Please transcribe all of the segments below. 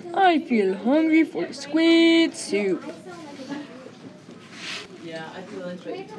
I feel hungry for squid soup. Yeah, I feel like $10.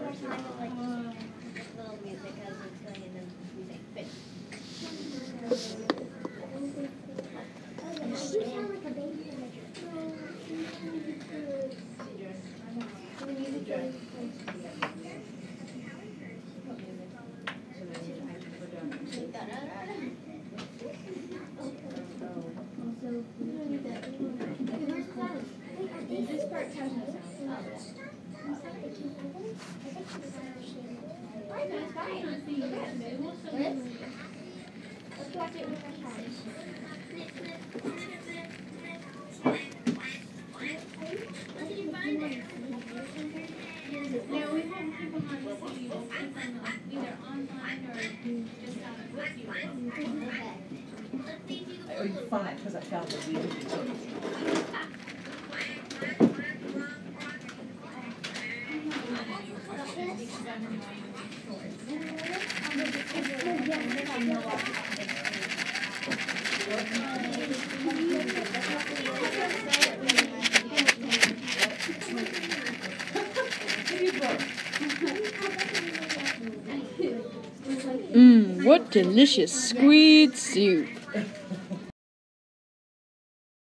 I owe you 5 because I found the video. What delicious squid soup.